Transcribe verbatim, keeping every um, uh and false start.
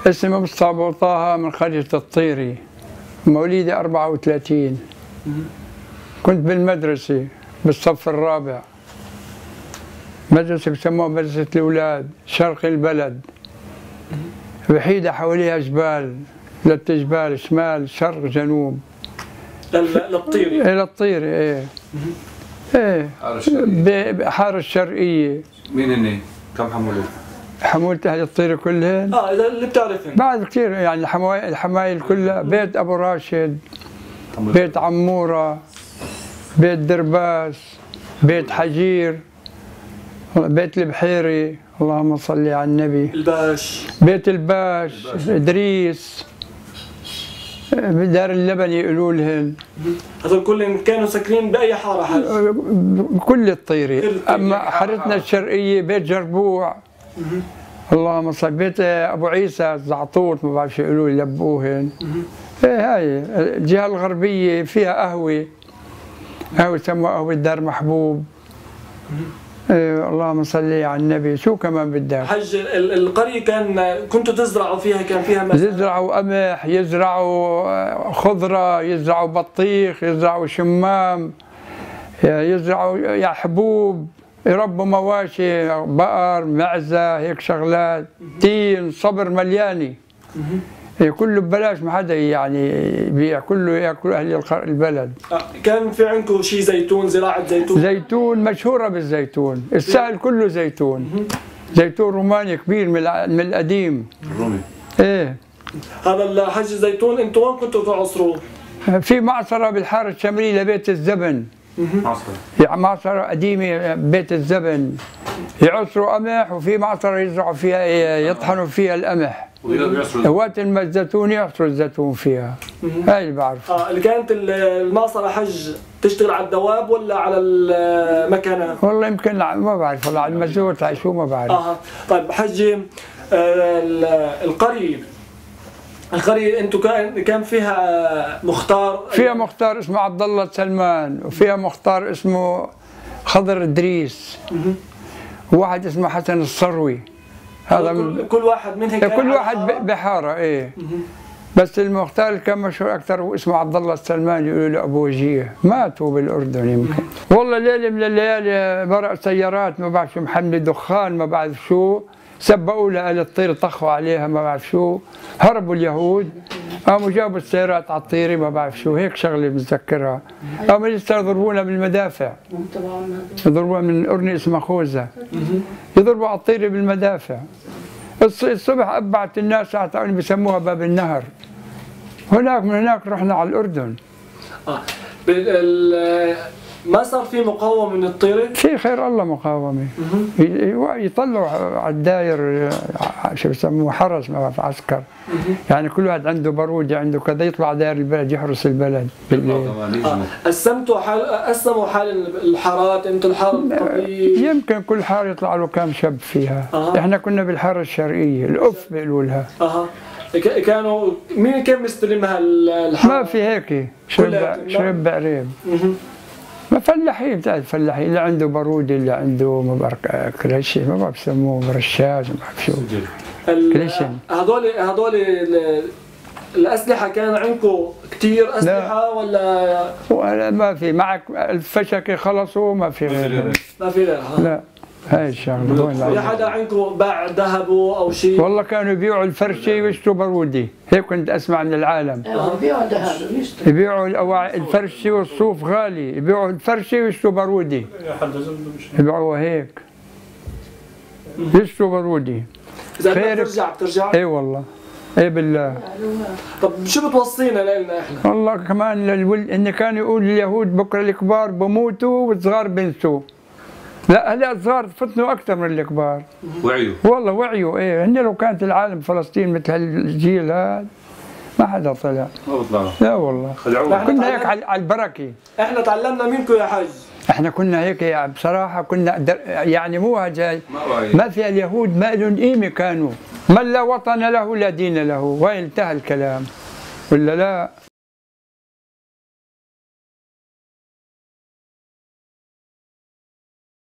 اسمي مصطفى أبو طه من قرية الطيري، مواليدي أربعة وثلاثين. كنت بالمدرسة بالصف الرابع، مدرسة بسموها مدرسة الأولاد شرق البلد، وحيدة حواليها جبال، ثلاث جبال شمال شرق جنوب. للطيري؟ إلى الطيري إيه. إيه حارة الشرقية. مين هني؟ كم حمولة؟ حمولة أهل الطيري كلهن؟ اه إذا اللي بتعرفهم بعد كثير يعني الحمايل الحمايل كلها، بيت أبو راشد، بيت عمورة، بيت درباس، بيت حجير، بيت البحيري، اللهم صل على النبي، الباش، بيت الباش، إدريس، بدار اللبن يقولوا لهن. هذول كلهم كانوا ساكنين بأي حارة حج؟ كل الطيري، أما حارتنا الشرقية بيت جربوع، اللهم صل، بيت أبو عيسى الزعطوط ما بعرف شو يقولوا يلبوهن. ايه هاي الجهة الغربية فيها قهوة، قهوة يسموها قهوة دار محبوب. ايه اللهم صل على النبي. شو كمان بدك؟ حج القرية كان كنتوا تزرعوا فيها، كان فيها مثلا يزرعوا قمح، يزرعوا خضرة، يزرعوا بطيخ، يزرعوا شمام، يزرعوا يعني حبوب، يربوا مواشي، بقر، معزة، هيك شغلات، تين، صبر ملياني. كله ببلاش، ما حدا يعني يبيع، كله ياكل اهل البلد. كان في عندكم شيء زيتون، زراعة زيتون؟ زيتون مشهورة بالزيتون، السهل كله زيتون. زيتون روماني كبير من القديم. الرومي. ايه. هذا الحج الزيتون انتم وين كنتوا تعصروه؟ في معصرة بالحارة الشمالية لبيت الزبن. معصرة. يعني معصرة قديمة بيت الزبن. يعصروا قمح، وفي معصرة يزرعوا فيها يطحنوا فيها القمح. وقت ما الزيتون يعصروا الزيتون فيها. هاي اللي بعرف. اه اللي كانت المعصرة حج تشتغل على الدواب ولا على المكنة؟ والله يمكن ما بعرف، والله على المزوت على شو ما بعرف. اه طيب حجي، آه القرية القرية انتم كان كان فيها مختار؟ فيها مختار اسمه عبد الله سلمان، وفيها مختار اسمه خضر ادريس، وواحد اسمه حسن الصروي. هذا كل, كل واحد من هيك كل واحد بحاره. ايه. بس المختار اللي كان مشهور اكثر اسمه عبد الله السلمان، يقولوا له ابو وجيه، ماتوا بالاردن يمكن. والله ليله من الليالي مرق سيارات ما بعرف شو محمله دخان ما بعرف شو، سبقوا لها آل الطير، طخوا عليها ما بعرف شو، هربوا اليهود، قاموا جابوا السيارات على الطيري ما بعرف شو، هيك شغله بتذكرها. قاموا لسه يضربونا بالمدافع، يضربونا من قرن اسمها خوذه، يضربوا على الطيري بالمدافع. الصبح أبعت الناس اعطوني بسموها باب النهر. هناك من هناك رحنا على الأردن. اه ما صار في مقاومة من الطيري؟ في خير الله مقاومة. يطلعوا على الداير شو بسموه حرس، ما بعرف عسكر. يعني كل واحد عنده بارودة عنده كذا، يطلع داير البلد يحرس البلد بالليل. آه. قسمتوا حال قسموا حال الحارات، انتم الحاره القبليه؟ يمكن كل حاره يطلع له كم شاب فيها. آه. احنا كنا بالحاره الشرقية، الأف بيقولوا لها. اها كانوا مين كان مستلمها الحاره؟ ما في هيك شرب شرب بعريب. ما فلاحين، بتعرف فلاحين، اللي عنده بارودة، اللي عنده ما بعرف كلاشي، ما بعرف بسموه رشاش، ما بعرف شو. كليشن. هذول هذول الأسلحة كان عندكم كثير أسلحة ولا؟ ولا ما في، معك الفشكة خلصوا ما في غيرها. ما في غيرها؟ لا هاي الشغلة. في حدا عندكم باع ذهبه أو شيء؟ والله كانوا يبيعوا الفرشة ويشتروا بارودي، هيك كنت أسمع من العالم. اه يبيعوا ذهب ويشتروا. يبيعوا الفرشة والصوف غالي، يبيعوا الفرشة ويشتروا بارودي. يبيعوها هيك. يشتروا بارودي. إذا بترجع بترجع؟ اي والله. اي بالله. طب شو بتوصينا لنا احنا؟ والله كمان للولد ان كانوا يقولوا اليهود بكره الكبار بموتوا والصغار بنسوا. لا هلا الصغار فتنوا اكثر من الكبار. وعيوا. والله وعيوا. ايه هن لو كانت العالم فلسطين مثل هالجيل هذا ما حدا طلع. ما بيطلعوا. لا والله. خدعونا. كنا هيك على البركه. احنا تعلمنا منكم يا حج. احنا كنا هيك يعني بصراحه كنا يعني مو جاي ما في اليهود ما لهم قيمه كانوا، من لا وطن له لا دين له، وين انتهى الكلام ولا لا؟